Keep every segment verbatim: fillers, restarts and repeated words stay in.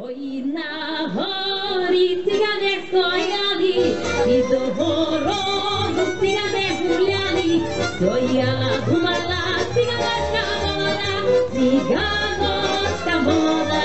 Ой, на горі цигани стояли, і до городу цигани гуляли, стояла, думала, циганочка молода, циганочка молода.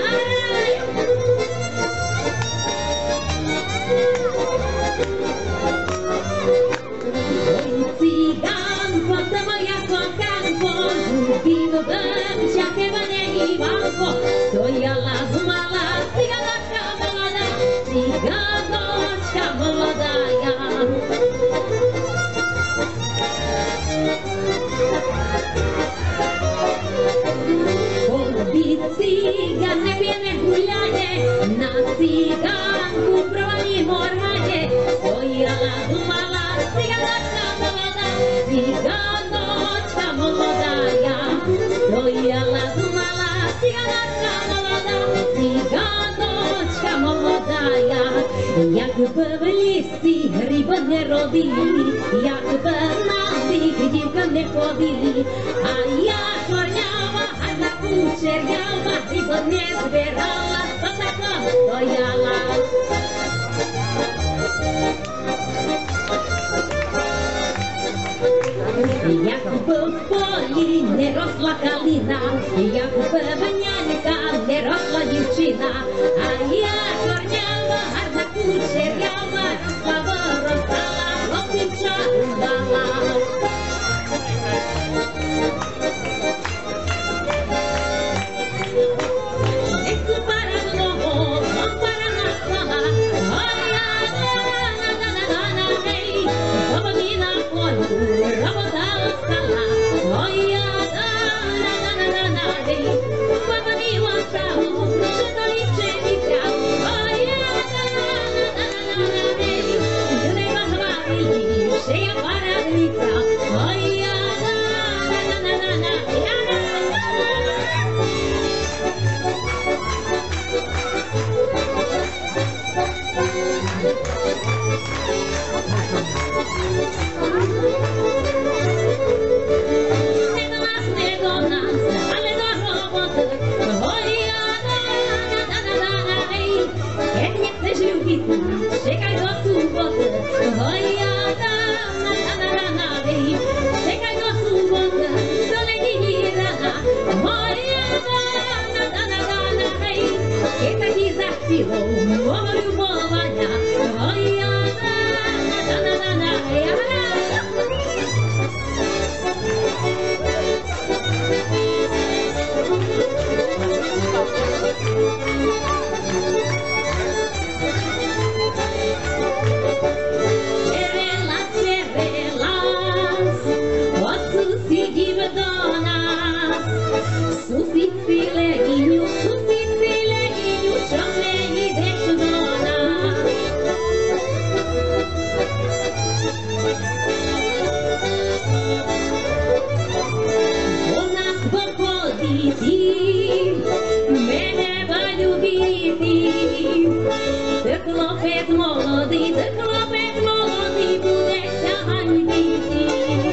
Ой, циганко, це моя коханко, любила бабчаке мене Іванко, стояла, думала, циганочка молода, циганочка молодая. Ходить циган, не п'є, не гуляє, на циганку брові моргає, стояла, думала, циганочка молода, циганочка молодая. Стояла, думала, циганочка молода, циганочка молодая. Якби в лісі гриби не родили, якби на них дівка не ходили, а я чорнява, гарна кучерява, гриби не збирала, то така стояла. Якби в полі не росла калина, якби в нянька не росла дівчина, а я чорнява, гарна кучерява, слава ростала, хлопцівча дала. Десь парадного, пара настала, ой, на-на-на-на-на-на, гей, бабові на полю, робота стала, ой, на-на-на-на-на, гей, бабові ласталу, що то ліпше вітя, ой, на-на-на-на-на, гей, гриба гварили, ще я парадниця, ой, на-на-на-на-на, гей. Не до нас, не до нас, але до роботи, ой, на-на-на-на-на, гей, як не chcesz любити, чекай до суботи, ой, на-на-на-на, гей, чекай до суботи, до неділі рана, ой, на-на-на-на, гей, і тоді захотіло мого любовання, ой, на-на-на-на, гей. Черелас, черелас, от сусідів до нас, сусід легіню, сусід легіню, чом не йдеш до нас? У нас походити, мене полюбити, ти хлопець молодий, ти хлопець молодий, будешся ганьбити.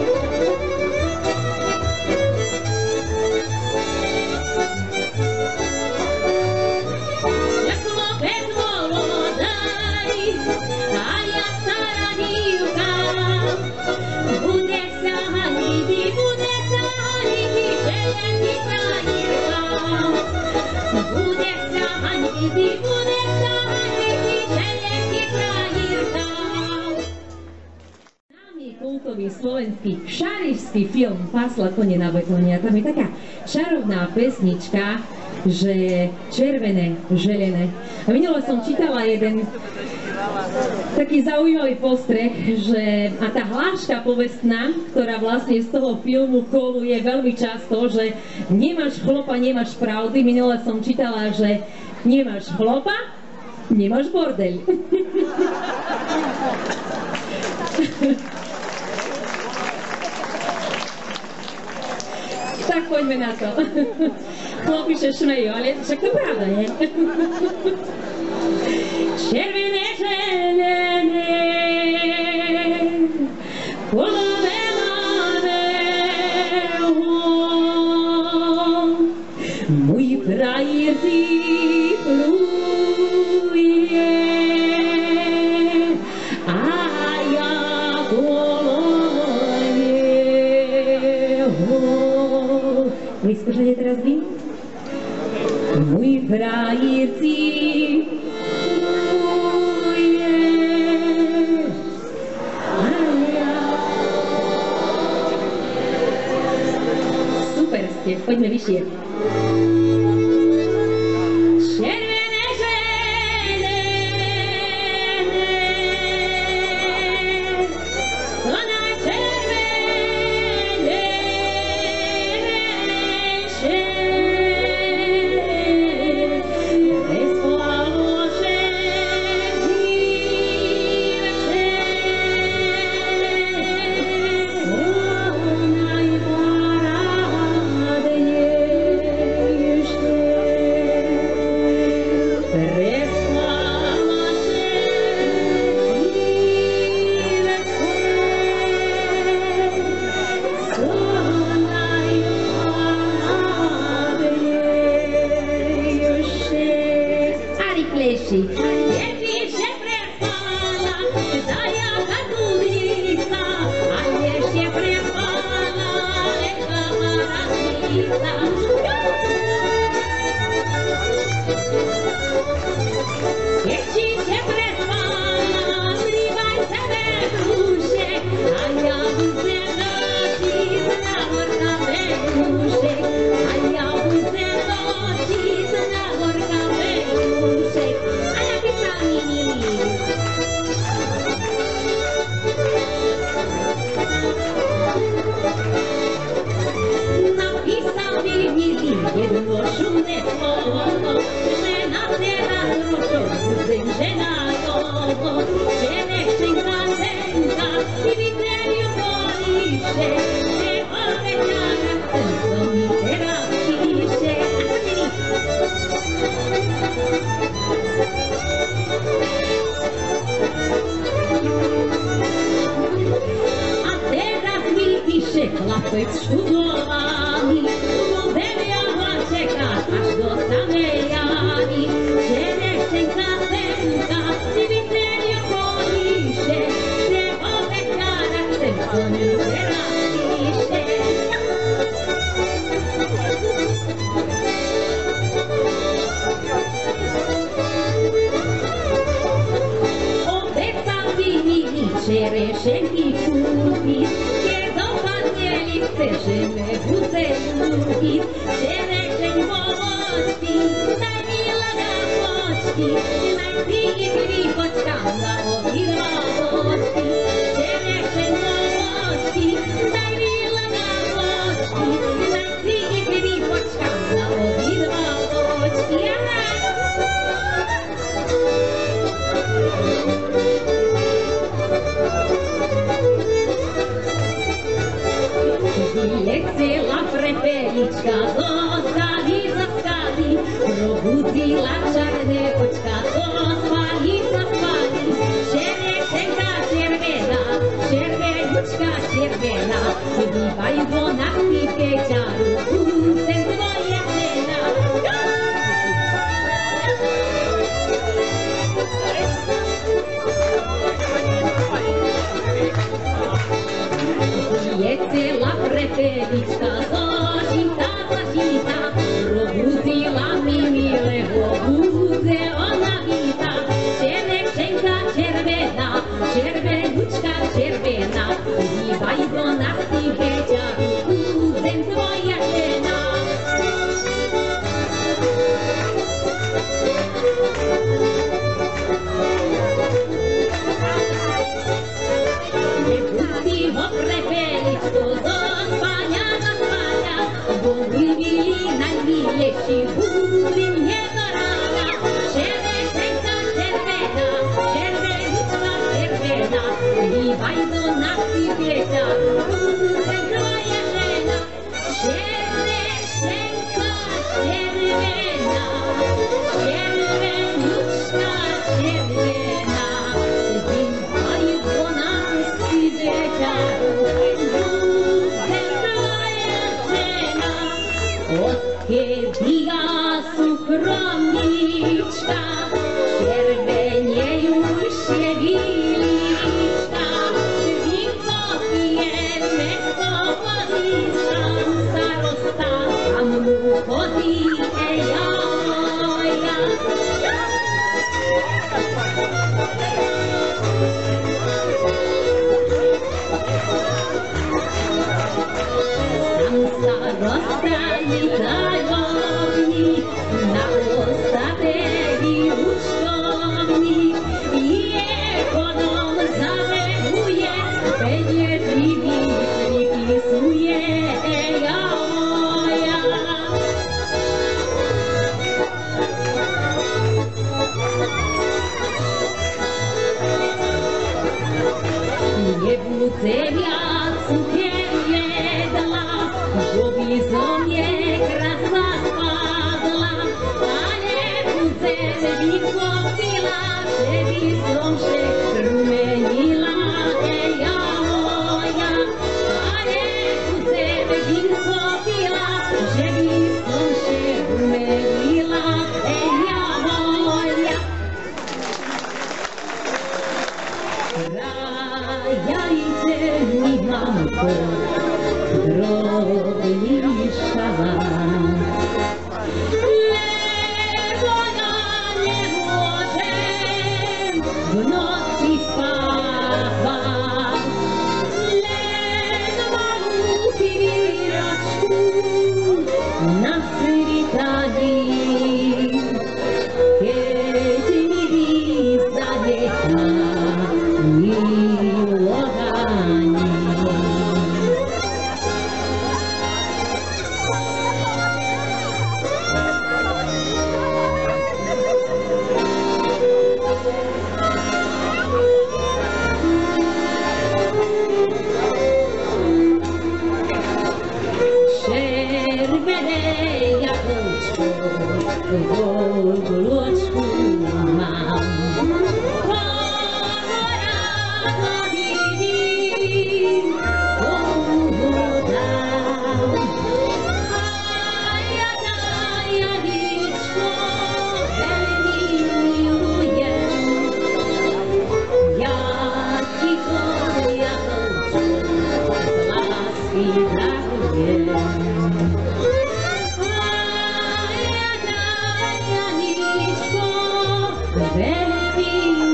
Я хлопець молодий, а я стара дівка, будешся ганьбити, будешся ганьбити, челядні країнка. Будешся ганьбити, будешся ганьбити, челядні країнка. Známy kultový slovenský šarišský film Pasla konie na betóne. Tam je taká čarovná pesnička, že červené, želené. A minule som čítala jeden taký zaujímavý postreh, že a tá hláška povestná, ktorá vlastne z toho filmu koluje veľmi často, že nemáš chlopa, nemáš pravdy. Minule som čítala, že nemáš chlopa, nemáš bordeľ. Tak poďme na to. Chlopi sa šmejú, ale však to pravda, nie? Červené, želené, polové máme, môj frajer ty Vyskúšate teraz vy? Mój frajerci, super ste, poďme vyššie. Chlapec študovaný, po deviava čekáš až do samej jany. Že nechcenka senka, si vytrenil kolíše, že obeťára chcem so ňu teraz píše. Obecam by mi čerešenky kúpiť, chceme buce ľúbiť, že nechcem pomočky, daj mi lada počky, naj si ich vypočkám na obidva počky. Že nechcem pomočky, daj mi lada počky, naj si ich vypočkám na obidva počky. Chcela prepelička zo skali za skali, probudila čarné očka, zo spali za spali. Čerešenka červená, červenučka červená, bývajú vo nachty Peťaru, sem tvoja žena. Je celá prepelička zo žita za žita, probudila mi milého, bude ona víta. Čerešenka červená, červenučka červená, bývaj do nachty Peťaru, budem tvoja žena. Nepustí ho prepeličko zo spania na spania, bo vybili najmilejší, bude mne do rána. Čerešenka červená, červenučka červená, bývaj do nachty Peťaru, budem tvoja žena. Čerešenka červená, červenučka červená, bývaj do nachty Peťaru, budem tvoja žena. Odkedy ja súkromnička, červeniejúšie vílička, vím popijeme z toho líčka, starosta a Janko, drobný šalán. Lebo ja nemôžem v noci spávať, len malú chvíľočku na svitaní, keď mi vyzdanechá milovaní. Červené jablčko v obločku mám, koľko vidím, komu dám. A ja na jablčko veľmi milujem, ja ti to jablčko z lásky darujem. Veľmi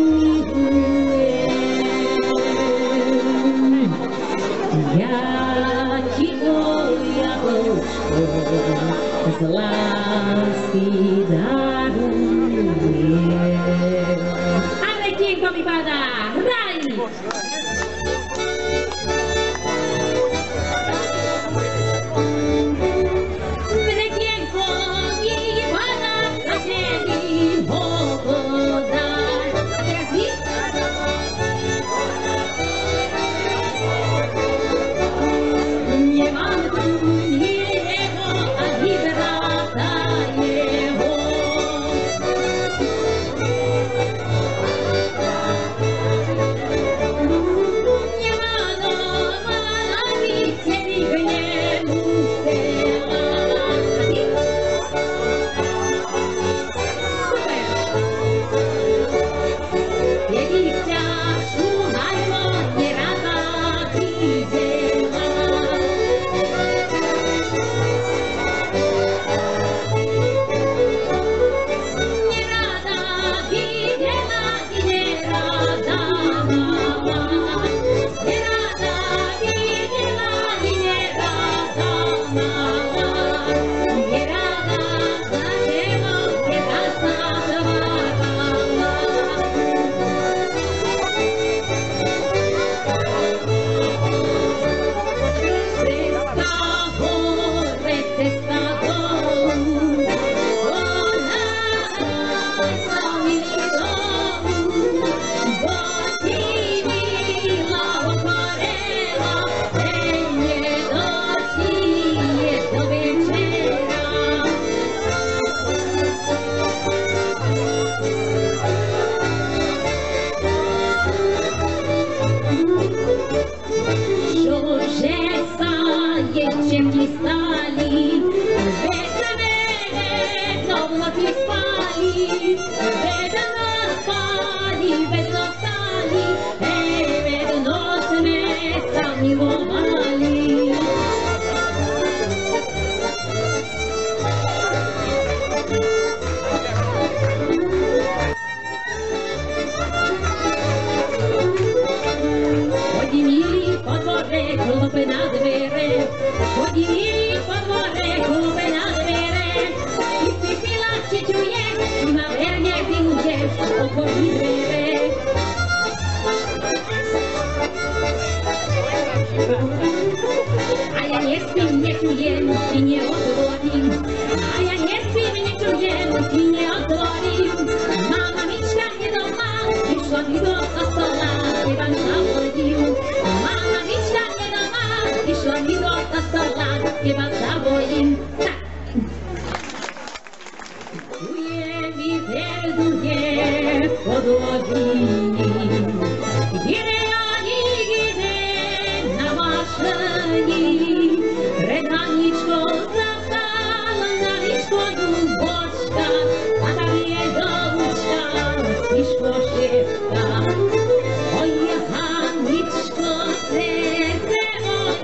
milujem, ja ti to jablčko z lásky darujem. A retienko mi padá, hraj! Retienko mi padá, a želím ho podať. A teraz vy? Nemám tu ni jeho, ani brata jeho. Nemám doma ani ceny k nemu chcela. A ty? Super! Keď ich ťažú najmo nerada videla. Nerada videla i nerada mala. Nerada videla i nerada mala. Nerada za tebo nezasadovala. Cesta hore, cesta dolu, ona sa mi domu, bo ti mila otvorela, mene dožije do večera. Čože sa ječevky stali, vedno vedno v noci spali, vedno spali, vedno stali, hej, vedno sme sa milovali. Chodí milý po dvore, klope na dvere, chodí milý po dvore, klope na dvere. Ty si pila, či čuješ, ty ma verne miluješ, otvorí dvere. A ja nespím, nečujem, ti neotvorím, a ja nespím, nečujem, ti neotvorím. Mamička je doma, išla mi do kostola, teba zavodím. Mamička je doma, išla mi do kostola, teba zavodím. Tak. Duje mi verduje podloží, ide ani ide na mašení, pred Aničkou zastala na výškodu bočka, a tam je doučka, stiško šepka. Oj, Aničko, srdce moje,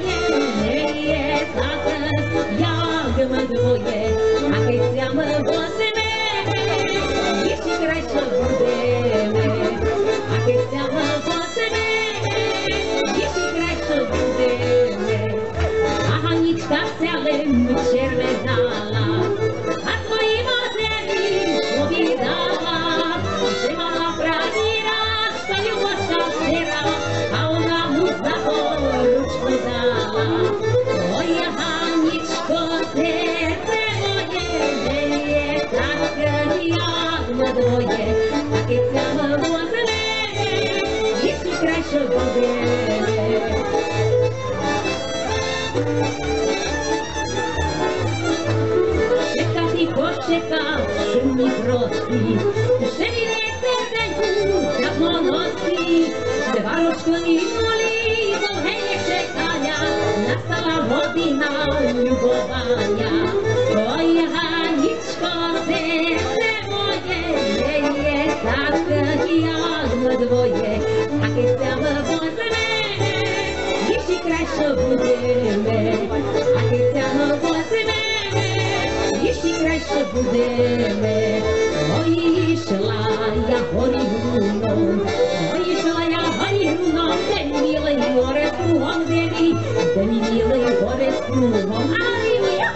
Poczekał, szumni prostý, že mi vietor venku dávno nosí, se váročkami molí, dlhé čekania, nastala hodina ľubovania. Oj, Haničko, srdce moje, nie je tak dialno dvoje, a keď sa vozme, ešte krajšie budeme, a keď sa vozme, ešte krajšie budeme. Oj, išla ja hory hrunom, oj, išla ja hory hrunom, kde mi milej hore s kruhom, kde mi, kde mi milej hore s kruhom. Aleluja!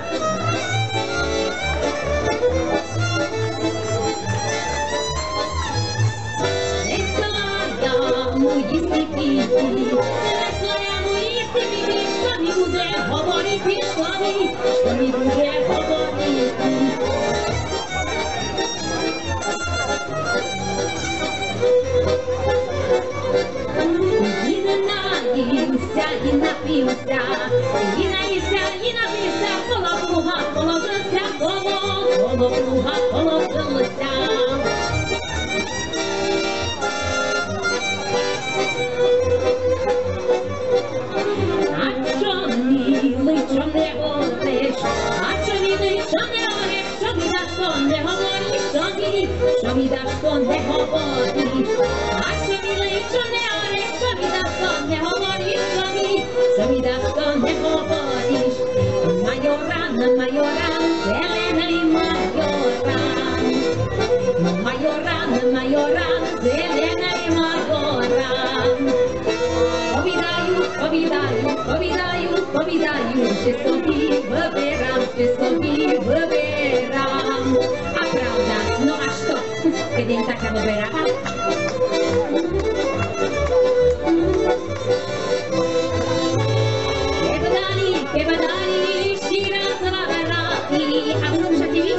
Nesla ja môj istý píti, nesla ja môj istý píti, čo mi bude hovoriť, čo mi, čo mi bude hovoriť. I najímся, i napijemся, i najímся, i napijemся, kolo kruha, kolo žlťa, kolo, kolo kruha, kolo žlťa. A čo milý, čo nehovoríš, a čo milý, čo nehovoríš, čo mi dáš, to nehovoríš, čo mi, čo mi dáš, to nehovoríš. A čo milý, čo nehovoríš, čo mi dáš, to nehovoríš, čo mi, čo mi dáš, to nehovoríš. Majoran, majoran, zelený majoran. Majoran, majoran, zelený majoran. Povídajú, povídajú, povídajú, povídajú, že sobí vyberám, že sobí vyberám. A pravda, no až to, keď jen taká vyberá. Kebadali, kebadali, šíra zavaráty. A budú však ty?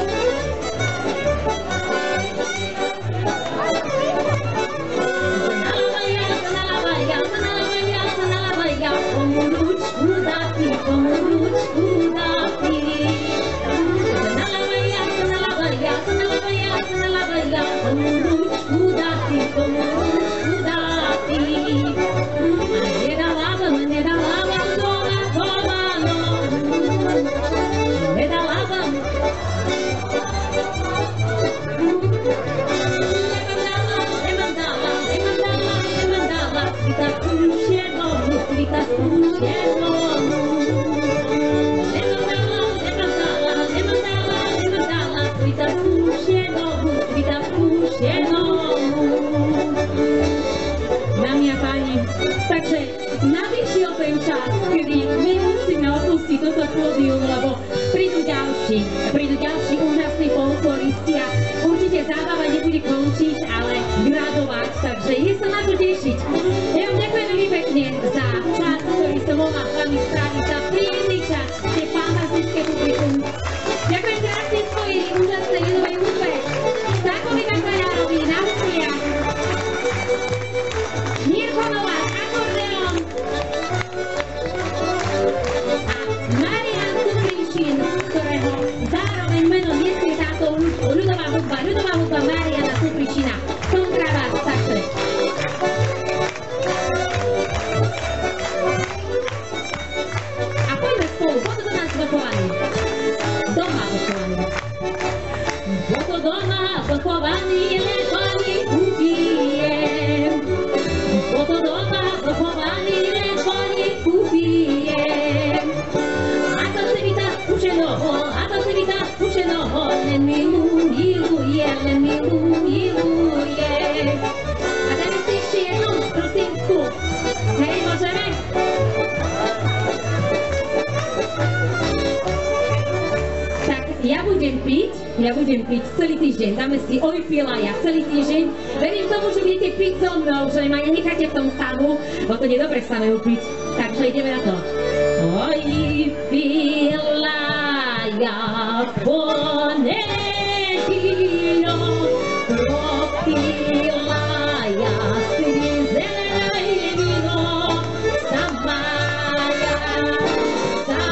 Komu ručku dati, komu ručku dati. Nalavaja, nalavaja, nalavaja, nalavaja, komu ručku dati, komu ručku dati. Nedalavam, nedalavam doma, doma, no. Nedalavam. Nemam dala, nemam dala, nemam dala, svita kušeno. Svita skúšenomu. Nemám dala, nemám dala, nemám dala, nemám dala, svita skúšenomu, svita skúšenomu. Dámy a páni, takže nadišiel ten čas, kedy my musíme opustiť toto pódium, lebo prídu ďalší, prídu ďalší úžasní folkloristi a určite zábava nebude končiť, ale gradovať, takže je sa na čo tešiť. Ja vám ďakujem veľmi pekne za čas, ktorý som mohla s vami stráviť, za príjemný čas, tie fantastické publikum. Ďakujem krásne svojej úžasnej ľudovej hudbe, Stákovi Kakajárovi na hudbiach, Mirko Novák, akordeón a Marián Kupríšin, ktorého zároveň meno nesie táto ľudová hudba, ľudová hudba Mariána Kupríšina. Som práva, takže. A poďme spolu, bolo to do nás zvrchovaný. Doma zvrchovaný. Bolo to doma zvrchovaný, ležaný upijem. Bolo to doma zvrchovaný, ležaný upijem. A to se mi tak skúšenoho, a to se mi tak skúšenoho, len milu, miluje, len milu, miluje. A dáme si ešte jednu prosínku. Hej, môžeme? Tak ja budem piť, ja budem piť celý týždeň, dáme si oj pila ja celý týždeň. Verím tomu, že budete piť so mnou, že ma necháte v tom stavu, bo to nie je dobre samého piť. Takže ideme na to. Oj pila ja ponedílo, popila ja si zelené víno, samaja,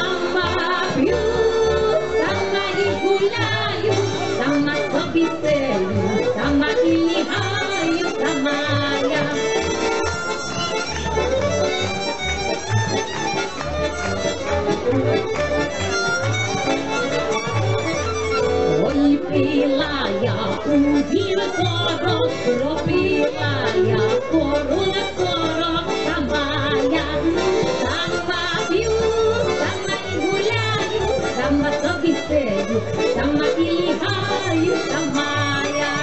Ой, пила я у вівторок, пропила я корона сорок, сама я, сама п'ю, сама і гуляю, сама собі стелю, сама і лягаю, сама я.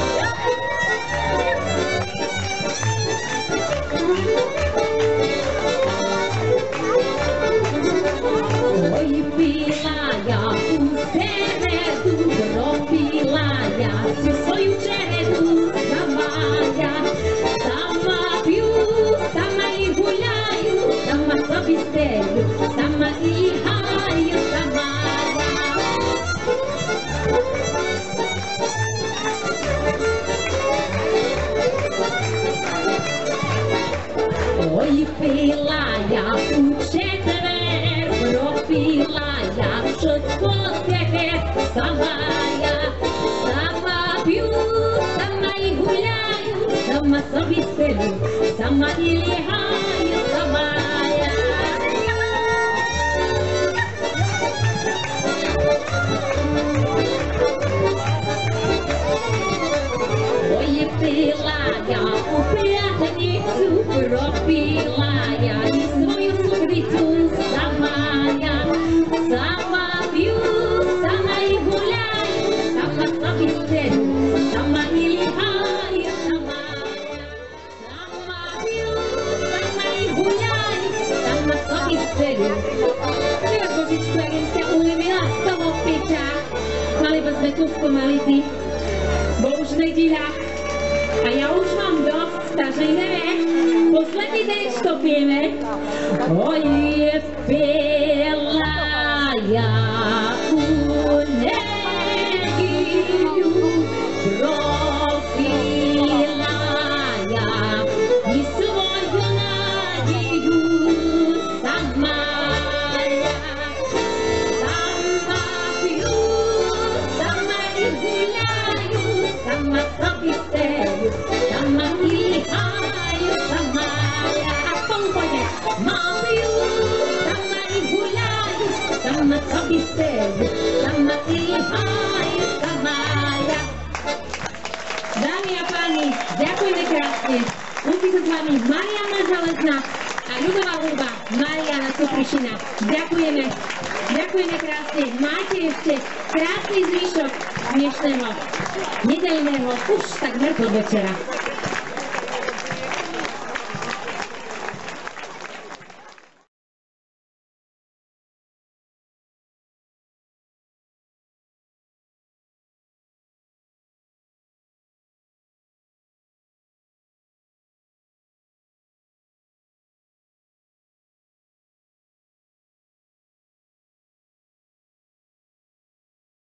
Ой, пила я у середу, пропила я всю свою череду, сама я, сама п'ю, сама і гуляю, сама собі стелю, сама і лягаю, сама я. Ой, пила я у четвер, пропила я щось таке, сама я, сама п'ю, сама і гуляю, сама собі стелю, сама і лягаю, сама я. Ой, пила я у п'ятницю, пропила я і свою сукрицю, сама я, сама п'ю, сама і гуляю, сама собі стелю, сама і лягаю, сама я, сама п'ю, сама і гуляю, сама собі стелю. Teraz Božičku, jak ste ulevila z toho piťa, mali by sme tu spomaliti, bo už nedíľa a ja už mám dosť, takže ideme. Posledný deň, čo pijeme. Oj, pila ja u nedíľu, propila ja i svoju nádiju, sama ja, sama piju, sama i gulaju, sama sobie steju, sama i lihaju, sama ja. A spolu pojďme. Sama piju, sama i gulaju, sama sobie steju, sama i lihaju, sama ja. Dámy a páni, ďakujeme krásne. Lúči sa s vami Mariana Železná a ľudová hudba Mariana Suprišina. Ďakujeme. Ďakujeme krásne. Máte ešte krásny zvyšok dnešného nedeľného už takmer podvečera.